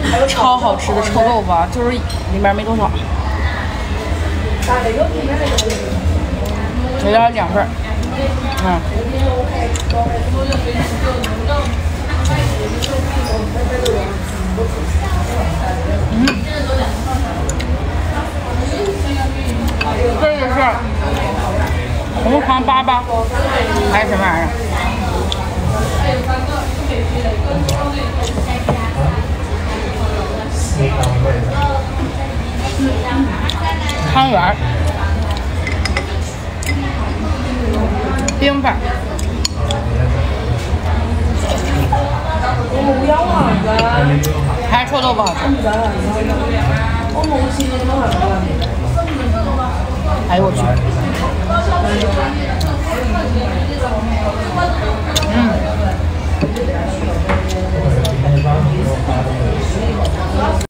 超好吃的臭豆腐啊，就是里面没多少，我要2份。这个是红糖粑粑还是什么玩意儿？汤圆，冰粉，还是臭豆腐好吃。哎呦我去！